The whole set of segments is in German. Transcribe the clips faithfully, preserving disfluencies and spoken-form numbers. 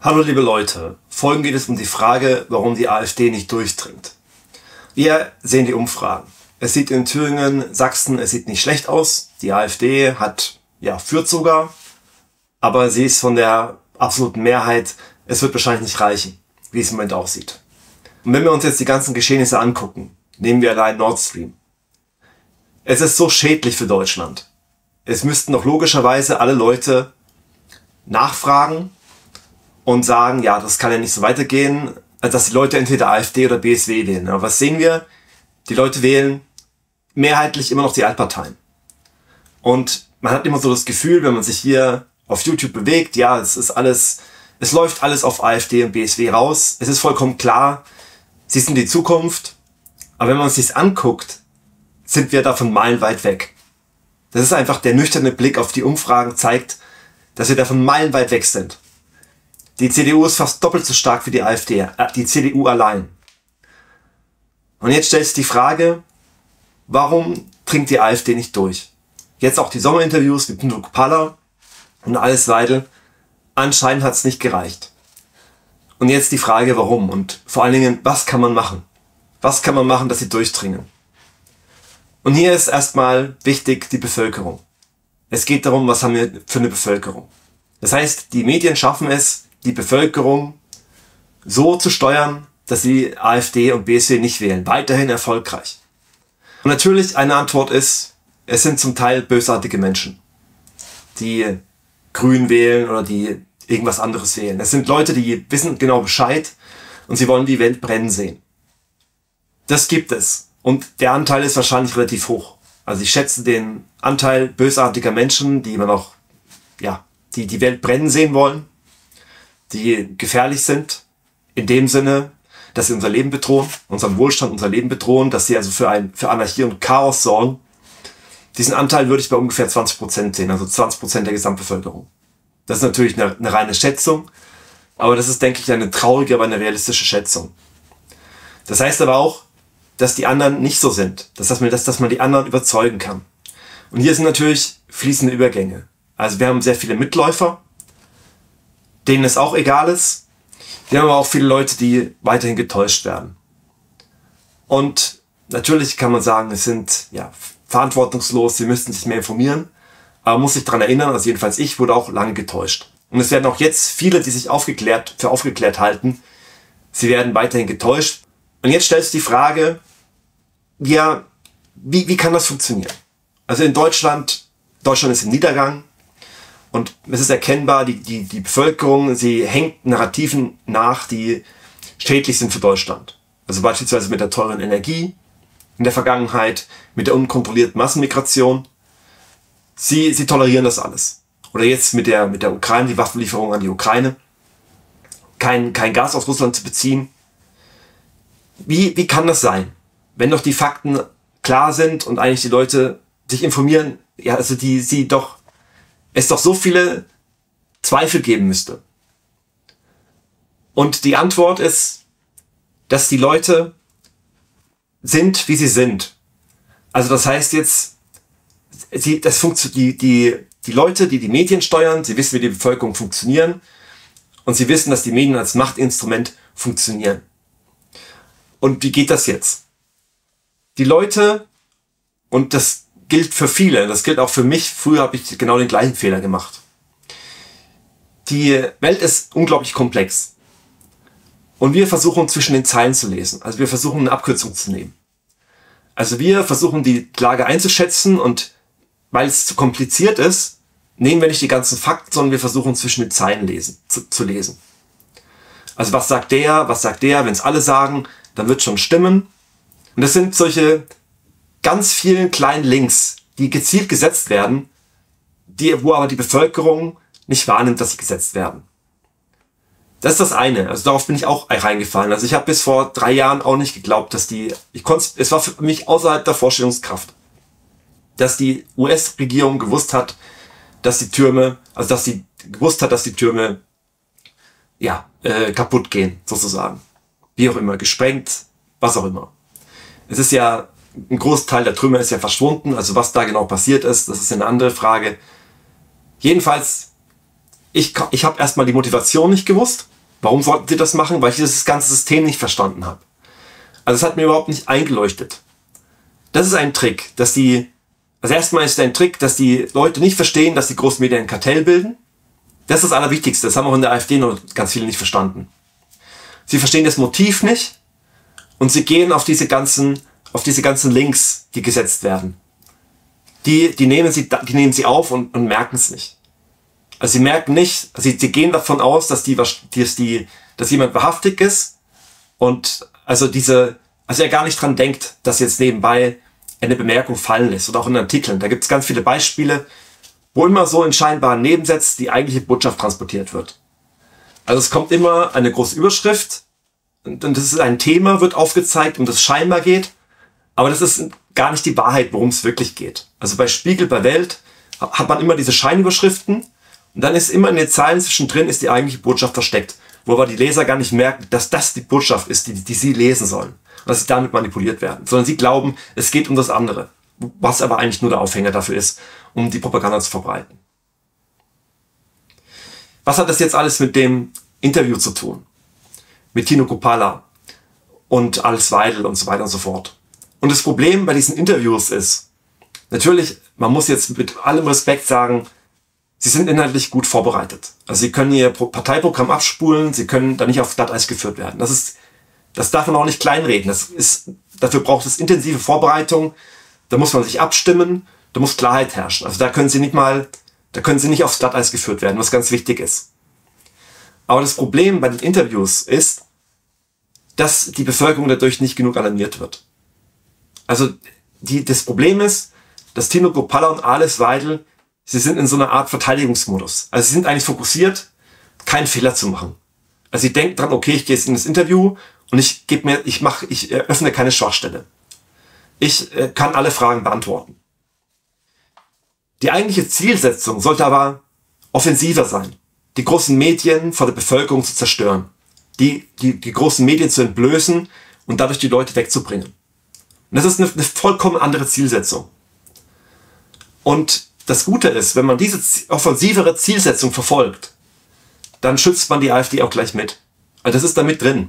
Hallo liebe Leute, folgend geht es um die Frage, warum die AfD nicht durchdringt. Wir sehen die Umfragen. Es sieht in Thüringen, Sachsen, es sieht nicht schlecht aus. Die AfD hat, ja, führt sogar, aber sie ist von der absoluten Mehrheit, es wird wahrscheinlich nicht reichen, wie es im Moment aussieht. Und wenn wir uns jetzt die ganzen Geschehnisse angucken, nehmen wir allein Nord Stream. Es ist so schädlich für Deutschland. Es müssten doch logischerweise alle Leute nachfragen und sagen, ja, das kann ja nicht so weitergehen, als dass die Leute entweder AfD oder B S W wählen. Aber was sehen wir? Die Leute wählen mehrheitlich immer noch die Altparteien. Und man hat immer so das Gefühl, wenn man sich hier auf YouTube bewegt, ja, es ist alles, es läuft alles auf AfD und B S W raus. Es ist vollkommen klar, sie sind die Zukunft. Aber wenn man sich das anguckt, sind wir davon meilenweit weg. Das ist einfach der nüchterne Blick auf die Umfragen zeigt, dass wir davon meilenweit weg sind. Die C D U ist fast doppelt so stark wie die AfD, äh, die C D U allein. Und jetzt stellt sich die Frage, warum dringt die AfD nicht durch? Jetzt auch die Sommerinterviews mit Nino Kupala und Alice Weidel. Anscheinend hat es nicht gereicht. Und jetzt die Frage, warum? Und vor allen Dingen, was kann man machen? Was kann man machen, dass sie durchdringen? Und hier ist erstmal wichtig die Bevölkerung. Es geht darum, was haben wir für eine Bevölkerung. Das heißt, die Medien schaffen es, die Bevölkerung so zu steuern, dass sie AfD und B S W nicht wählen. Weiterhin erfolgreich. Und natürlich eine Antwort ist, es sind zum Teil bösartige Menschen, die Grün wählen oder die irgendwas anderes wählen. Es sind Leute, die wissen genau Bescheid und sie wollen die Welt brennen sehen. Das gibt es. Und der Anteil ist wahrscheinlich relativ hoch. Also ich schätze den Anteil bösartiger Menschen, die immer noch, ja, die die Welt brennen sehen wollen, die gefährlich sind, in dem Sinne, dass sie unser Leben bedrohen, unseren Wohlstand, unser Leben bedrohen, dass sie also für ein, für Anarchie und Chaos sorgen. Diesen Anteil würde ich bei ungefähr zwanzig Prozent sehen, also zwanzig Prozent der Gesamtbevölkerung. Das ist natürlich eine, eine reine Schätzung, aber das ist, denke ich, eine traurige, aber eine realistische Schätzung. Das heißt aber auch, dass die anderen nicht so sind, dass, dass, man, dass, dass man die anderen überzeugen kann. Und hier sind natürlich fließende Übergänge. Also wir haben sehr viele Mitläufer, denen es auch egal ist. Wir haben aber auch viele Leute, die weiterhin getäuscht werden. Und natürlich kann man sagen, es sind ja verantwortungslos, sie müssten sich mehr informieren. Aber man muss sich daran erinnern, also jedenfalls ich wurde auch lange getäuscht. Und es werden auch jetzt viele, die sich aufgeklärt, für aufgeklärt halten, sie werden weiterhin getäuscht. Und jetzt stellt sich die Frage, ja, wie, wie kann das funktionieren? Also in Deutschland, Deutschland ist im Niedergang und es ist erkennbar, die, die, die Bevölkerung, sie hängt Narrativen nach, die schädlich sind für Deutschland. Also beispielsweise mit der teuren Energie in der Vergangenheit, mit der unkontrollierten Massenmigration. Sie, sie tolerieren das alles. Oder jetzt mit der, mit der Ukraine, die Waffenlieferung an die Ukraine. Kein, kein Gas aus Russland zu beziehen. Wie, wie kann das sein? Wenn doch die Fakten klar sind und eigentlich die Leute sich informieren, ja, also die, sie doch, es doch so viele Zweifel geben müsste. Und die Antwort ist, dass die Leute sind, wie sie sind. Also das heißt jetzt, sie, das funktioniert, die, die, die Leute, die die Medien steuern, sie wissen, wie die Bevölkerung funktionieren und sie wissen, dass die Medien als Machtinstrument funktionieren. Und wie geht das jetzt? Die Leute, und das gilt für viele, das gilt auch für mich, früher habe ich genau den gleichen Fehler gemacht. Die Welt ist unglaublich komplex. Und wir versuchen zwischen den Zeilen zu lesen. Also wir versuchen eine Abkürzung zu nehmen. Also wir versuchen die Lage einzuschätzen und weil es zu kompliziert ist, nehmen wir nicht die ganzen Fakten, sondern wir versuchen zwischen den Zeilen lesen, zu, zu lesen. Also was sagt der, was sagt der, wenn es alle sagen, dann wird schon stimmen. Und das sind solche ganz vielen kleinen Links, die gezielt gesetzt werden, die, wo aber die Bevölkerung nicht wahrnimmt, dass sie gesetzt werden. Das ist das eine. Also darauf bin ich auch reingefallen. Also ich habe bis vor drei Jahren auch nicht geglaubt, dass die, ich konnte, es war für mich außerhalb der Vorstellungskraft, dass die U S-Regierung gewusst hat, dass die Türme, also dass sie gewusst hat, dass die Türme, ja, äh, kaputt gehen, sozusagen. Wie auch immer, gesprengt, was auch immer. Es ist ja, ein Großteil der Trümmer ist ja verschwunden, also was da genau passiert ist, das ist eine andere Frage. Jedenfalls, ich, ich habe erstmal die Motivation nicht gewusst Warum sollten sie das machen? Weil ich dieses ganze System nicht verstanden habe. Also es hat mir überhaupt nicht eingeleuchtet. Das ist ein Trick, dass die, also erstmal ist ein Trick, dass die Leute nicht verstehen, dass die Großmedien ein Kartell bilden. Das ist das Allerwichtigste. Das haben auch in der AfD noch ganz viele nicht verstanden. Sie verstehen das Motiv nicht und sie gehen auf diese ganzen, auf diese ganzen Links, die gesetzt werden. Die, die nehmen sie, die nehmen sie auf und, und merken es nicht. Also sie merken nicht, also sie, sie gehen davon aus, dass die, dass die, dass jemand wahrhaftig ist und also diese, also er gar nicht dran denkt, dass jetzt nebenbei eine Bemerkung fallen lässt oder auch in Artikeln. Da gibt es ganz viele Beispiele, wo immer so in scheinbaren Nebensätzen die eigentliche Botschaft transportiert wird. Also es kommt immer eine große Überschrift und das ist ein Thema, wird aufgezeigt, um das scheinbar geht, aber das ist gar nicht die Wahrheit, worum es wirklich geht. Also bei Spiegel, bei Welt hat man immer diese Scheinüberschriften und dann ist immer in den Zeilen zwischendrin ist die eigentliche Botschaft versteckt, wo aber die Leser gar nicht merken, dass das die Botschaft ist, die, die sie lesen sollen und dass sie damit manipuliert werden, sondern sie glauben, es geht um das andere, was aber eigentlich nur der Aufhänger dafür ist, um die Propaganda zu verbreiten. Was hat das jetzt alles mit dem Interview zu tun? Mit Tino Kruppalla und Alice Weidel und so weiter und so fort. Und das Problem bei diesen Interviews ist, natürlich, man muss jetzt mit allem Respekt sagen, sie sind inhaltlich gut vorbereitet. Also sie können ihr Parteiprogramm abspulen, sie können da nicht auf Glatteis geführt werden. Das ist, das darf man auch nicht kleinreden. Das ist, dafür braucht es intensive Vorbereitung, da muss man sich abstimmen, da muss Klarheit herrschen. Also da können sie nicht mal, da können sie nicht aufs Glatteis geführt werden, was ganz wichtig ist. Aber das Problem bei den Interviews ist, dass die Bevölkerung dadurch nicht genug alarmiert wird. Also die, das Problem ist, dass Tino Kruppalla und Alice Weidel, sie sind in so einer Art Verteidigungsmodus. Also sie sind eigentlich fokussiert, keinen Fehler zu machen. Also sie denken dran, okay, ich gehe jetzt in das Interview und ich gebe mir, ich mache, ich öffne keine Schwachstelle. Ich äh, kann alle Fragen beantworten. Die eigentliche Zielsetzung sollte aber offensiver sein. Die großen Medien vor der Bevölkerung zu zerstören. Die, die, die großen Medien zu entblößen und dadurch die Leute wegzubringen. Und das ist eine, eine vollkommen andere Zielsetzung. Und das Gute ist, wenn man diese offensivere Zielsetzung verfolgt, dann schützt man die AfD auch gleich mit. Also das ist da mit drin.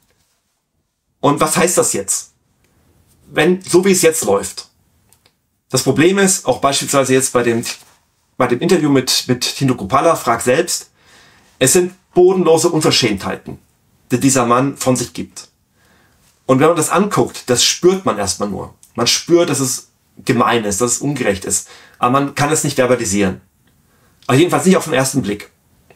Und was heißt das jetzt? Wenn, so wie es jetzt läuft. Das Problem ist, auch beispielsweise jetzt bei dem, bei dem Interview mit, mit Tino Kruppalla, frag selbst, es sind bodenlose Unverschämtheiten, die dieser Mann von sich gibt. Und wenn man das anguckt, das spürt man erstmal nur. Man spürt, dass es gemein ist, dass es ungerecht ist. Aber man kann es nicht verbalisieren. Aber jedenfalls nicht auf den ersten Blick.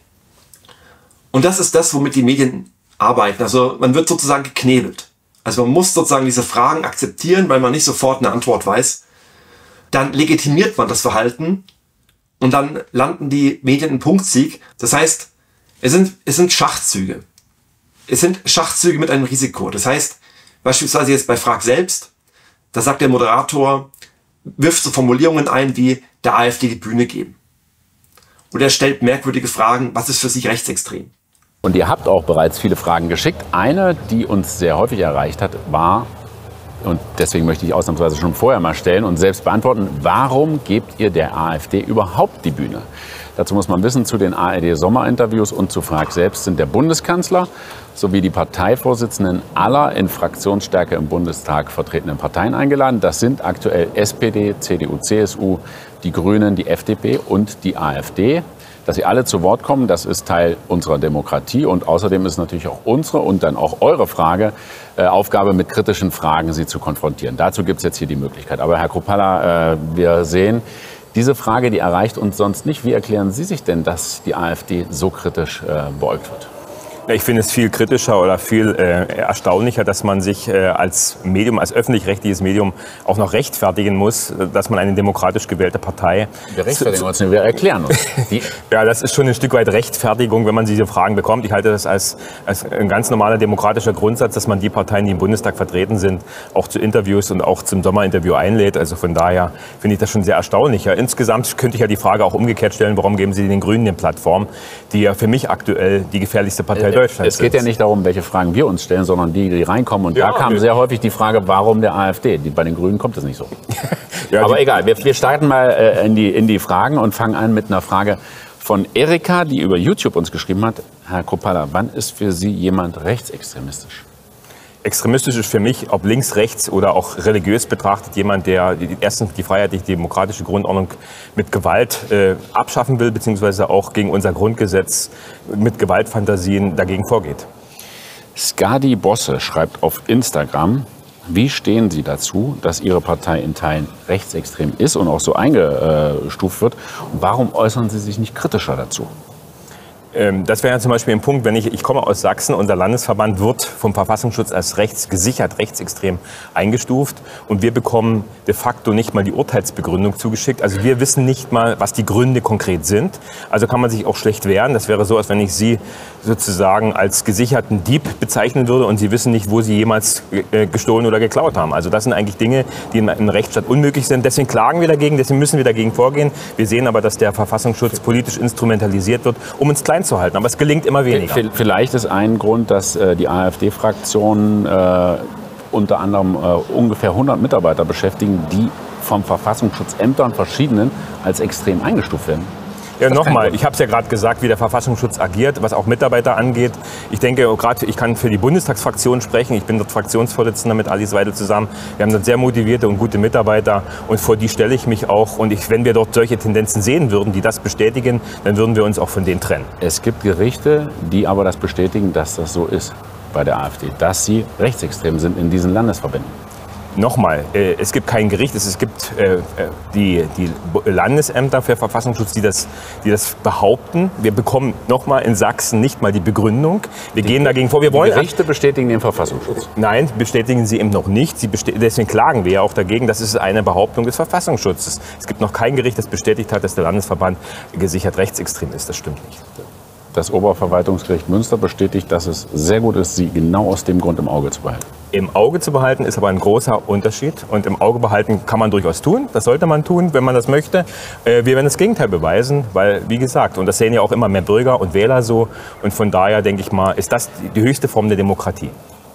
Und das ist das, womit die Medien arbeiten. Also man wird sozusagen geknebelt. Also man muss sozusagen diese Fragen akzeptieren, weil man nicht sofort eine Antwort weiß. Dann legitimiert man das Verhalten und dann landen die Medien im Punktsieg. Das heißt, es sind, es sind Schachzüge. Es sind Schachzüge mit einem Risiko. Das heißt, beispielsweise jetzt bei Frag selbst, da sagt der Moderator, wirft so Formulierungen ein wie der AfD die Bühne geben. Oder er stellt merkwürdige Fragen, was ist für Sie rechtsextrem? Und ihr habt auch bereits viele Fragen geschickt. Eine, die uns sehr häufig erreicht hat, war, und deswegen möchte ich ausnahmsweise schon vorher mal stellen und selbst beantworten, warum gebt ihr der AfD überhaupt die Bühne? Dazu muss man wissen, zu den A R D-Sommerinterviews und zu Frag selbst sind der Bundeskanzler sowie die Parteivorsitzenden aller in Fraktionsstärke im Bundestag vertretenen Parteien eingeladen. Das sind aktuell S P D, C D U, C S U, die Grünen, die F D P und die AfD. Dass sie alle zu Wort kommen, das ist Teil unserer Demokratie. Und außerdem ist natürlich auch unsere und dann auch eure Frage, äh, Aufgabe, mit kritischen Fragen sie zu konfrontieren. Dazu gibt es jetzt hier die Möglichkeit. Aber Herr Kruppalla, äh, wir sehen, diese Frage, die erreicht uns sonst nicht. Wie erklären Sie sich denn, dass die AfD so kritisch äh, beäugt wird? Ich finde es viel kritischer oder viel äh, erstaunlicher, dass man sich äh, als Medium, als öffentlich-rechtliches Medium auch noch rechtfertigen muss, dass man eine demokratisch gewählte Partei... Wir rechtfertigen uns nicht, wir erklären uns. Ja, das ist schon ein Stück weit Rechtfertigung, wenn man diese Fragen bekommt. Ich halte das als, als ein ganz normaler demokratischer Grundsatz, dass man die Parteien, die im Bundestag vertreten sind, auch zu Interviews und auch zum Sommerinterview einlädt. Also von daher finde ich das schon sehr erstaunlich. Ja, insgesamt könnte ich ja die Frage auch umgekehrt stellen, warum geben Sie den Grünen eine Plattform, die ja für mich aktuell die gefährlichste Partei Es geht ja nicht darum, welche Fragen wir uns stellen, sondern die, die reinkommen. Und ja, da kam sehr häufig die Frage, warum der AfD? Die, bei den Grünen kommt es nicht so. Ja, aber egal, wir, wir starten mal äh, in, die, in die Fragen und fangen an mit einer Frage von Erika, die über YouTube uns geschrieben hat. Herr Kruppalla, wann ist für Sie jemand rechtsextremistisch? Extremistisch ist für mich, ob links, rechts oder auch religiös betrachtet, jemand, der die, erstens die freiheitlich-demokratische Grundordnung mit Gewalt äh, abschaffen will, beziehungsweise auch gegen unser Grundgesetz mit Gewaltfantasien dagegen vorgeht. Skadi Bosse schreibt auf Instagram: Wie stehen Sie dazu, dass Ihre Partei in Teilen rechtsextrem ist und auch so eingestuft wird? Und warum äußern Sie sich nicht kritischer dazu? Das wäre ja zum Beispiel ein Punkt, wenn ich, ich komme aus Sachsen, unser Landesverband wird vom Verfassungsschutz als rechts, gesichert rechtsextrem eingestuft und wir bekommen de facto nicht mal die Urteilsbegründung zugeschickt. Also wir wissen nicht mal, was die Gründe konkret sind. Also kann man sich auch schlecht wehren. Das wäre so, als wenn ich Sie sozusagen als gesicherten Dieb bezeichnen würde und Sie wissen nicht, wo Sie jemals gestohlen oder geklaut haben. Also das sind eigentlich Dinge, die in einem Rechtsstaat unmöglich sind. Deswegen klagen wir dagegen, deswegen müssen wir dagegen vorgehen. Wir sehen aber, dass der Verfassungsschutz politisch instrumentalisiert wird, um uns klein zu halten. Aber es gelingt immer weniger. Vielleicht ist ein Grund, dass äh, die AfD-Fraktion äh, unter anderem äh, ungefähr hundert Mitarbeiter beschäftigen, die vom Verfassungsschutzämtern verschiedenen als extrem eingestuft werden. Ja, nochmal, ich habe es ja gerade gesagt, wie der Verfassungsschutz agiert, was auch Mitarbeiter angeht. Ich denke, gerade ich kann für die Bundestagsfraktion sprechen. Ich bin dort Fraktionsvorsitzender mit Alice Weidel zusammen. Wir haben dort sehr motivierte und gute Mitarbeiter und vor die stelle ich mich auch. Und ich, wenn wir dort solche Tendenzen sehen würden, die das bestätigen, dann würden wir uns auch von denen trennen. Es gibt Gerichte, die aber das bestätigen, dass das so ist bei der AfD, dass sie rechtsextrem sind in diesen Landesverbänden. Nochmal, äh, es gibt kein Gericht, es, es gibt äh, die, die Landesämter für Verfassungsschutz, die das, die das behaupten. Wir bekommen nochmal in Sachsen nicht mal die Begründung. Wir die, gehen dagegen vor. Wir die wollen Gerichte bestätigen den Verfassungsschutz? Nein, bestätigen sie eben noch nicht. Sie deswegen klagen wir ja auch dagegen. Das ist eine Behauptung des Verfassungsschutzes. Es gibt noch kein Gericht, das bestätigt hat, dass der Landesverband gesichert rechtsextrem ist. Das stimmt nicht. Das Oberverwaltungsgericht Münster bestätigt, dass es sehr gut ist, sie genau aus dem Grund im Auge zu behalten. Im Auge zu behalten ist aber ein großer Unterschied. Und im Auge behalten kann man durchaus tun. Das sollte man tun, wenn man das möchte. Wir werden das Gegenteil beweisen, weil, wie gesagt, und das sehen ja auch immer mehr Bürger und Wähler so. Und von daher, denke ich mal, ist das die höchste Form der Demokratie.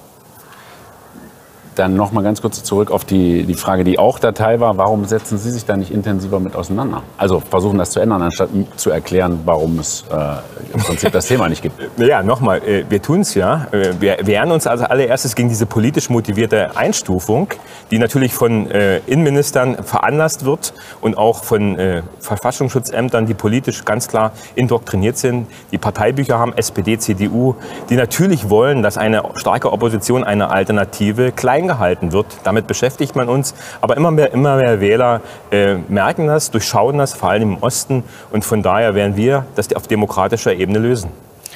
Dann noch mal ganz kurz zurück auf die, die Frage, die auch der Teil war. Warum setzen Sie sich da nicht intensiver mit auseinander? Also versuchen das zu ändern, anstatt zu erklären, warum es äh, im Prinzip das Thema nicht gibt. Ja, nochmal, äh, wir tun es ja. Wir wehren uns als allererstes gegen diese politisch motivierte Einstufung, die natürlich von äh, Innenministern veranlasst wird und auch von äh, Verfassungsschutzämtern, die politisch ganz klar indoktriniert sind, die Parteibücher haben, S P D, C D U, die natürlich wollen, dass eine starke Opposition, eine Alternative klein gehalten wird. Damit beschäftigt man uns. Aber immer mehr, immer mehr Wähler äh, merken das, durchschauen das, vor allem im Osten. Und von daher werden wir das auf demokratischer Ebene lösen.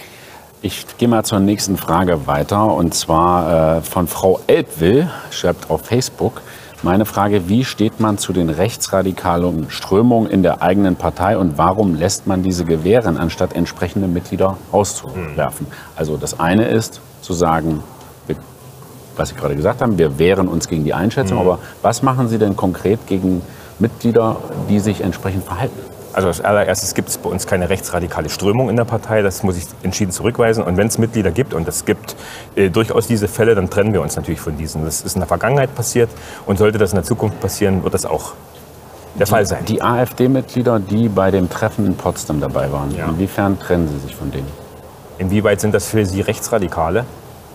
Ich gehe mal zur nächsten Frage weiter. Und zwar äh, von Frau Elbwill, schreibt auf Facebook. Meine Frage: Wie steht man zu den rechtsradikalen Strömungen in der eigenen Partei und warum lässt man diese gewähren, anstatt entsprechende Mitglieder rauszuwerfen? Mhm. Also das eine ist zu sagen, was Sie gerade gesagt haben, wir wehren uns gegen die Einschätzung. Mhm. Aber was machen Sie denn konkret gegen Mitglieder, die sich entsprechend verhalten? Also als allererstes gibt es bei uns keine rechtsradikale Strömung in der Partei. Das muss ich entschieden zurückweisen. Und wenn es Mitglieder gibt, und es gibt äh, durchaus diese Fälle, dann trennen wir uns natürlich von diesen. Das ist in der Vergangenheit passiert. Und sollte das in der Zukunft passieren, wird das auch der die, Fall sein. Die AfD-Mitglieder, die bei dem Treffen in Potsdam dabei waren, ja. Inwiefern trennen Sie sich von denen? Inwieweit sind das für Sie Rechtsradikale?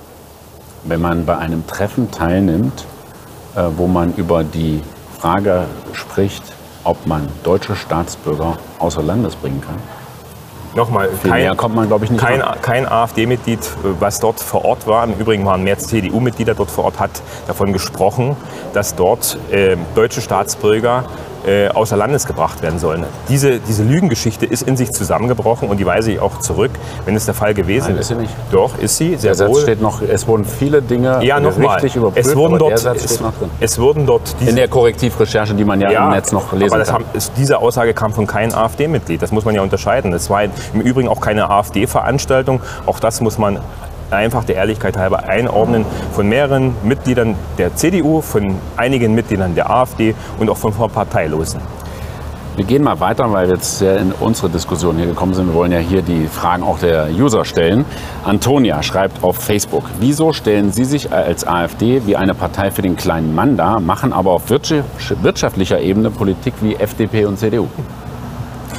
Wenn man bei einem Treffen teilnimmt, äh, wo man über die Frage spricht, ob man deutsche Staatsbürger außer Landes bringen kann. Nochmal, kein, kommt man, glaube ich, nicht kein, kein AfD-Mitglied, was dort vor Ort war, im Übrigen waren mehr C D U-Mitglieder dort vor Ort, hat davon gesprochen, dass dort äh, deutsche Staatsbürger äh, außer Landes gebracht werden sollen. Diese, diese Lügengeschichte ist in sich zusammengebrochen und die weise ich auch zurück, wenn es der Fall gewesen Nein, ist. ist sie nicht. Doch, ist sie, sehr der wohl. Satz steht noch, es wurden viele Dinge ja, noch richtig mal. überprüft, es wurden aber dort, der Satz es, steht noch drin. Es wurden dort diese, in der Korrektivrecherche, die man ja, ja im Netz noch lesen aber das kann. Haben, es, diese Aussage kam von keinem AfD-Mitglied, das muss man ja unterscheiden. Es war im Übrigen auch keine AfD-Veranstaltung, auch das muss man einfach der Ehrlichkeit halber einordnen, von mehreren Mitgliedern der C D U, von einigen Mitgliedern der AfD und auch von Parteilosen. Wir gehen mal weiter, weil wir jetzt sehr in unsere Diskussion hier gekommen sind. Wir wollen ja hier die Fragen auch der User stellen. Antonia schreibt auf Facebook: Wieso stellen Sie sich als AfD wie eine Partei für den kleinen Mann dar, machen aber auf wirtschaftlicher Ebene Politik wie F D P und C D U?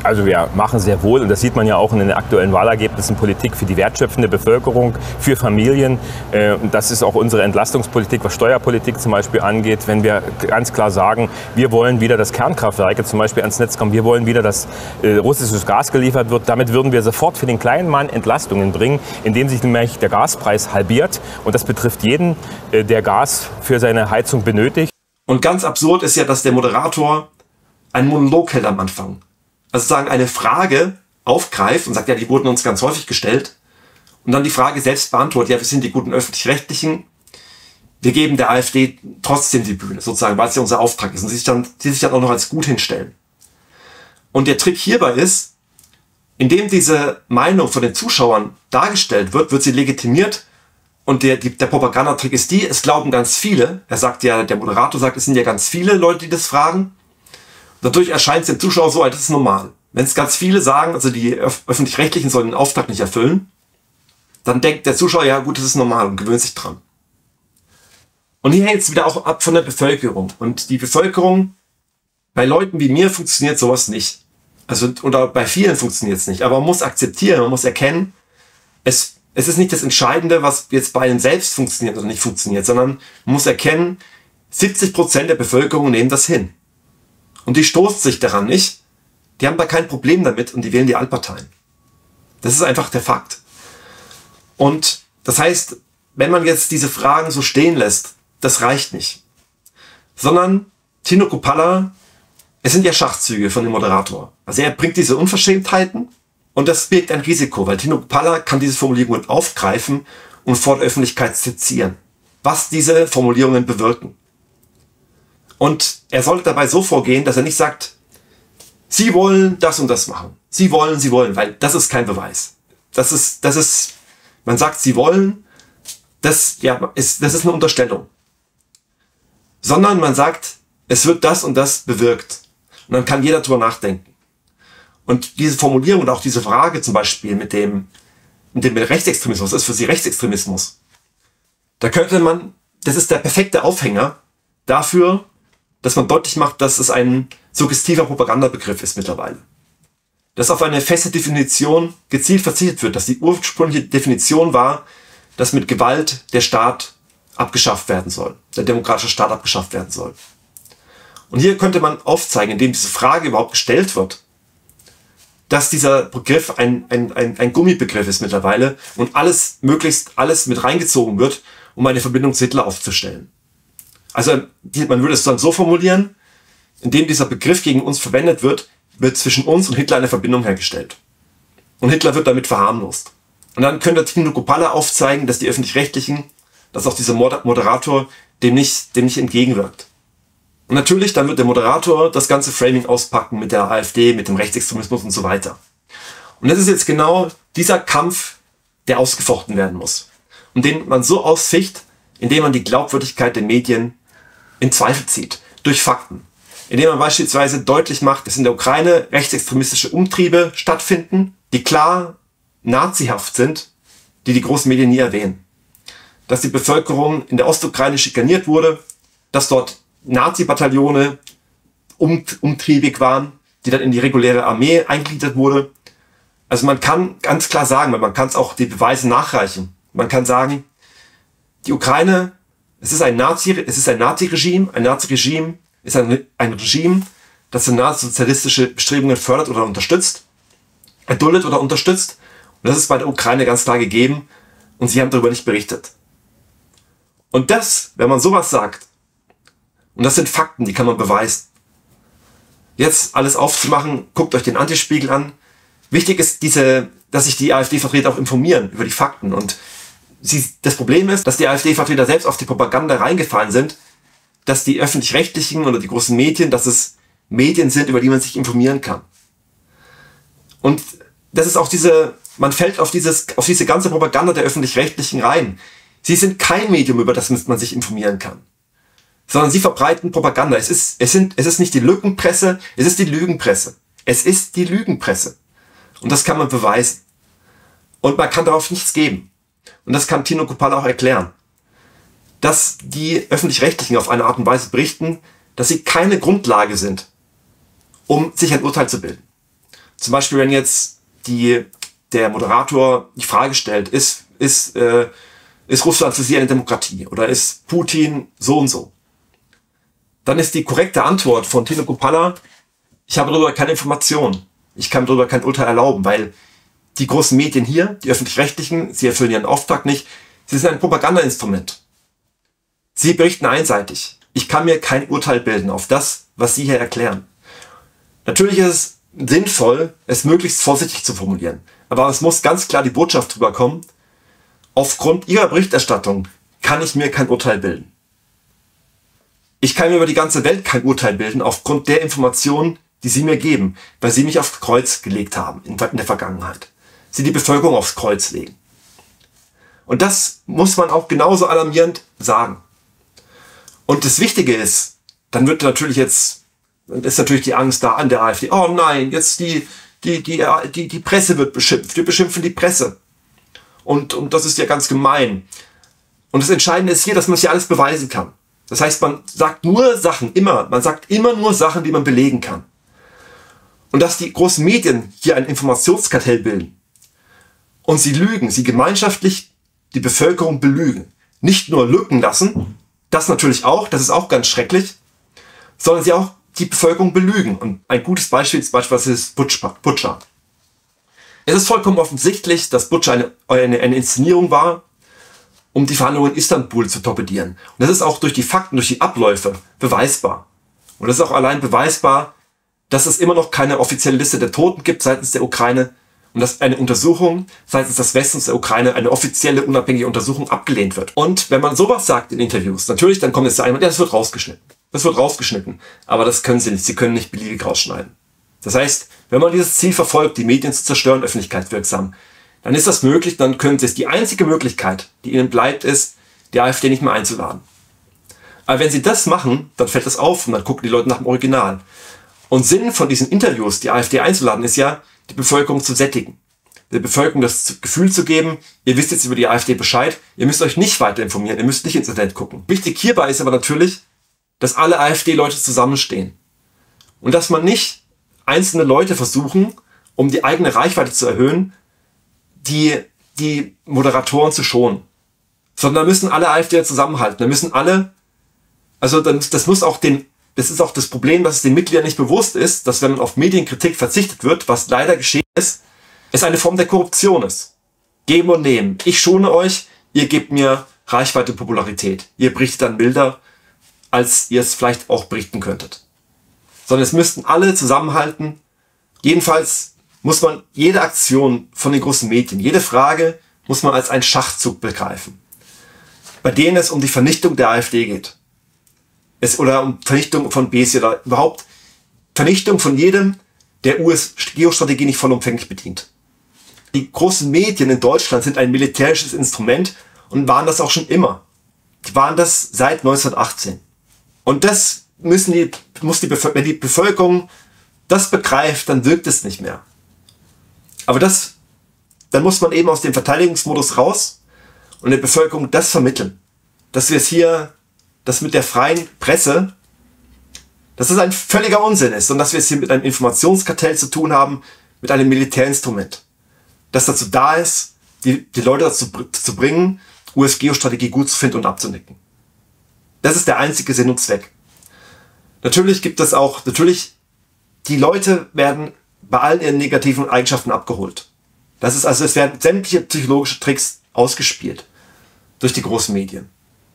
Also wir machen sehr wohl, und das sieht man ja auch in den aktuellen Wahlergebnissen, Politik für die wertschöpfende Bevölkerung, für Familien. Und das ist auch unsere Entlastungspolitik, was Steuerpolitik zum Beispiel angeht. Wenn wir ganz klar sagen, wir wollen wieder, dass Kernkraftwerke zum Beispiel ans Netz kommen, wir wollen wieder, dass äh, russisches Gas geliefert wird. Damit würden wir sofort für den kleinen Mann Entlastungen bringen, indem sich nämlich der Gaspreis halbiert. Und das betrifft jeden, äh, der Gas für seine Heizung benötigt. Und ganz absurd ist ja, dass der Moderator einen Monolog hält am Anfang. Also sagen, eine Frage aufgreift und sagt, ja, die wurden uns ganz häufig gestellt. Und dann die Frage selbst beantwortet, ja, wir sind die guten Öffentlich-Rechtlichen. Wir geben der AfD trotzdem die Bühne, sozusagen, weil es ja unser Auftrag ist. Und sie sich dann, sie sich dann auch noch als gut hinstellen. Und der Trick hierbei ist, indem diese Meinung von den Zuschauern dargestellt wird, wird sie legitimiert. Und der, die, der Propagandatrick ist die, es glauben ganz viele. Er sagt ja, der Moderator sagt, es sind ja ganz viele Leute, die das fragen. Dadurch erscheint es dem Zuschauer so, das ist normal. Wenn es ganz viele sagen, also die Öf- Öffentlich-Rechtlichen sollen den Auftrag nicht erfüllen, dann denkt der Zuschauer, ja gut, das ist normal und gewöhnt sich dran. Und hier hängt es wieder auch ab von der Bevölkerung. Und die Bevölkerung, bei Leuten wie mir funktioniert sowas nicht. Also, oder bei vielen funktioniert es nicht. Aber man muss akzeptieren, man muss erkennen, es, es ist nicht das Entscheidende, was jetzt bei einem selbst funktioniert oder nicht funktioniert, sondern man muss erkennen, siebzig Prozent der Bevölkerung nehmen das hin. Und die stoßen sich daran nicht. Die haben da kein Problem damit und die wählen die Altparteien. Das ist einfach der Fakt. Und das heißt, wenn man jetzt diese Fragen so stehen lässt, das reicht nicht. Sondern Tino Kruppalla, es sind ja Schachzüge von dem Moderator. Also er bringt diese Unverschämtheiten und das birgt ein Risiko, weil Tino Kruppalla kann diese Formulierungen aufgreifen und vor der Öffentlichkeit sezieren, was diese Formulierungen bewirken. Und er sollte dabei so vorgehen, dass er nicht sagt, Sie wollen das und das machen. Sie wollen, Sie wollen, weil das ist kein Beweis. Das ist, das ist, man sagt, Sie wollen, das, ja, ist, das ist eine Unterstellung. Sondern man sagt, es wird das und das bewirkt. Und dann kann jeder drüber nachdenken. Und diese Formulierung und auch diese Frage zum Beispiel mit dem, mit dem Rechtsextremismus, was ist für Sie Rechtsextremismus? Da könnte man, das ist der perfekte Aufhänger dafür, dass man deutlich macht, dass es ein suggestiver Propagandabegriff ist mittlerweile. Dass auf eine feste Definition gezielt verzichtet wird, dass die ursprüngliche Definition war, dass mit Gewalt der Staat abgeschafft werden soll, der demokratische Staat abgeschafft werden soll. Und hier könnte man aufzeigen, indem diese Frage überhaupt gestellt wird, dass dieser Begriff ein, ein, ein, ein Gummibegriff ist mittlerweile und alles, möglichst alles mit reingezogen wird, um eine Verbindung zu Hitler aufzustellen. Also man würde es dann so formulieren, indem dieser Begriff gegen uns verwendet wird, wird zwischen uns und Hitler eine Verbindung hergestellt. Und Hitler wird damit verharmlost. Und dann könnte Tino Kruppalla aufzeigen, dass die Öffentlich-Rechtlichen, dass auch dieser Moderator dem nicht, dem nicht entgegenwirkt. Und natürlich, dann wird der Moderator das ganze Framing auspacken mit der AfD, mit dem Rechtsextremismus und so weiter. Und das ist jetzt genau dieser Kampf, der ausgefochten werden muss. Und den man so ausficht, indem man die Glaubwürdigkeit der Medien in Zweifel zieht. Durch Fakten. Indem man beispielsweise deutlich macht, dass in der Ukraine rechtsextremistische Umtriebe stattfinden, die klar nazihaft sind, die die großen Medien nie erwähnen. Dass die Bevölkerung in der Ostukraine schikaniert wurde, dass dort Nazi-Bataillone um, umtriebig waren, die dann in die reguläre Armee eingegliedert wurde. Also man kann ganz klar sagen, man kann es auch die Beweise nachreichen. Man kann sagen, die Ukraine, es ist ein Nazi, es ist ein Nazi-Regime, ein Nazi-Regime ist ein, ein Regime, das nationalsozialistische Bestrebungen fördert oder unterstützt, erduldet oder unterstützt. Und das ist bei der Ukraine ganz klar gegeben und sie haben darüber nicht berichtet. Und das, wenn man sowas sagt, und das sind Fakten, die kann man beweisen. Jetzt alles aufzumachen, guckt euch den Antispiegel an. Wichtig ist, diese, dass sich die AfD-Vertreter auch informieren über die Fakten. Und sie, das Problem ist, dass die AfD-Vertreter selbst auf die Propaganda reingefallen sind, dass die Öffentlich-Rechtlichen oder die großen Medien, dass es Medien sind, über die man sich informieren kann. Und das ist auch diese, man fällt auf dieses, auf diese ganze Propaganda der Öffentlich-Rechtlichen rein. Sie sind kein Medium, über das man sich informieren kann. Sondern sie verbreiten Propaganda. Es ist, es sind, es ist nicht die Lückenpresse, es ist die Lügenpresse. Es ist die Lügenpresse. Und das kann man beweisen. Und man kann darauf nichts geben. Und das kann Tino Kruppalla auch erklären. Dass die Öffentlich-Rechtlichen auf eine Art und Weise berichten, dass sie keine Grundlage sind, um sich ein Urteil zu bilden. Zum Beispiel, wenn jetzt die, der Moderator die Frage stellt, ist, ist, äh, ist Russland für Sie eine Demokratie oder ist Putin so und so? Dann ist die korrekte Antwort von Tino Kruppalla: Ich habe darüber keine Informationen. Ich kann darüber kein Urteil erlauben, weil die großen Medien hier, die öffentlich-rechtlichen, sie erfüllen ihren Auftrag nicht. Sie sind ein Propagandainstrument. Sie berichten einseitig. Ich kann mir kein Urteil bilden auf das, was Sie hier erklären. Natürlich ist es sinnvoll, es möglichst vorsichtig zu formulieren. Aber es muss ganz klar die Botschaft drüber kommen: Aufgrund Ihrer Berichterstattung kann ich mir kein Urteil bilden. Ich kann mir über die ganze Welt kein Urteil bilden aufgrund der Informationen, die Sie mir geben, weil Sie mich aufs Kreuz gelegt haben in der Vergangenheit. Sie die Bevölkerung aufs Kreuz legen. Und das muss man auch genauso alarmierend sagen. Und das Wichtige ist, dann wird natürlich jetzt, ist natürlich die Angst da an der AfD: Oh nein, jetzt die, die, die, die, die Presse wird beschimpft. Wir beschimpfen die Presse. Und, und das ist ja ganz gemein. Und das Entscheidende ist hier, dass man es ja alles beweisen kann. Das heißt, man sagt nur Sachen, immer, man sagt immer nur Sachen, die man belegen kann. Und dass die großen Medien hier ein Informationskartell bilden und sie lügen, sie gemeinschaftlich die Bevölkerung belügen. Nicht nur lügen lassen, das natürlich auch, das ist auch ganz schrecklich, sondern sie auch die Bevölkerung belügen. Und ein gutes Beispiel ist beispielsweise Butscha. Es ist vollkommen offensichtlich, dass Butscha eine, eine, eine Inszenierung war, um die Verhandlungen in Istanbul zu torpedieren. Und das ist auch durch die Fakten, durch die Abläufe beweisbar. Und das ist auch allein beweisbar, dass es immer noch keine offizielle Liste der Toten gibt seitens der Ukraine und dass eine Untersuchung seitens des Westens der Ukraine, eine offizielle, unabhängige Untersuchung abgelehnt wird. Und wenn man sowas sagt in Interviews, natürlich, dann kommt jetzt der Einwand: Ja, das wird rausgeschnitten. Das wird rausgeschnitten. Aber das können sie nicht. Sie können nicht beliebig rausschneiden. Das heißt, wenn man dieses Ziel verfolgt, die Medien zu zerstören, öffentlichkeitswirksam, dann ist das möglich, dann können sie es. Die einzige Möglichkeit, die ihnen bleibt, ist, die AfD nicht mehr einzuladen. Aber wenn sie das machen, dann fällt das auf und dann gucken die Leute nach dem Original. Und Sinn von diesen Interviews, die AfD einzuladen, ist ja, die Bevölkerung zu sättigen. Der Bevölkerung das Gefühl zu geben: Ihr wisst jetzt über die AfD Bescheid, ihr müsst euch nicht weiter informieren, ihr müsst nicht ins Internet gucken. Wichtig hierbei ist aber natürlich, dass alle AfD-Leute zusammenstehen. Und dass man nicht einzelne Leute versuchen, um die eigene Reichweite zu erhöhen, die, die Moderatoren zu schonen. Sondern da müssen alle AfD zusammenhalten. Da müssen alle, also das muss auch den, das ist auch das Problem, dass es den Mitgliedern nicht bewusst ist, dass wenn man auf Medienkritik verzichtet wird, was leider geschehen ist, es eine Form der Korruption ist. Geben und nehmen. Ich schone euch, ihr gebt mir Reichweite, Popularität. Ihr berichtet dann milder, als ihr es vielleicht auch berichten könntet. Sondern es müssten alle zusammenhalten. Jedenfalls muss man jede Aktion von den großen Medien, jede Frage muss man als einen Schachzug begreifen, bei denen es um die Vernichtung der AfD geht. Es, oder um Vernichtung von B S I oder überhaupt Vernichtung von jedem, der U S-Geostrategie nicht vollumfänglich bedient. Die großen Medien in Deutschland sind ein militärisches Instrument und waren das auch schon immer. Die waren das seit neunzehnhundertachtzehn. Und das müssen die, muss die, wenn die Bevölkerung das begreift, dann wirkt es nicht mehr. Aber das, dann muss man eben aus dem Verteidigungsmodus raus und der Bevölkerung das vermitteln. Dass wir es hier, das mit der freien Presse, dass es ein völliger Unsinn ist und dass wir es hier mit einem Informationskartell zu tun haben, mit einem Militärinstrument. Das dazu da ist, die, die Leute dazu zu bringen, U S-Geostrategie gut zu finden und abzunicken. Das ist der einzige Sinn und Zweck. Natürlich gibt es auch, natürlich, die Leute werden bei allen ihren negativen Eigenschaften abgeholt. Das ist also, es werden sämtliche psychologische Tricks ausgespielt durch die großen Medien.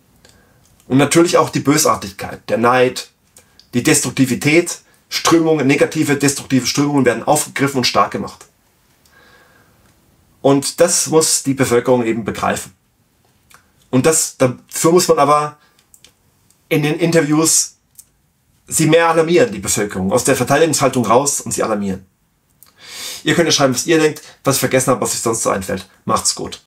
Und natürlich auch die Bösartigkeit, der Neid, die Destruktivität, Strömungen, negative, destruktive Strömungen werden aufgegriffen und stark gemacht. Und das muss die Bevölkerung eben begreifen. Und das, dafür muss man aber in den Interviews sie mehr alarmieren, die Bevölkerung, aus der Verteidigungshaltung raus und sie alarmieren. Ihr könnt ja schreiben, was ihr denkt, was ich vergessen habe, was euch sonst so einfällt. Macht's gut.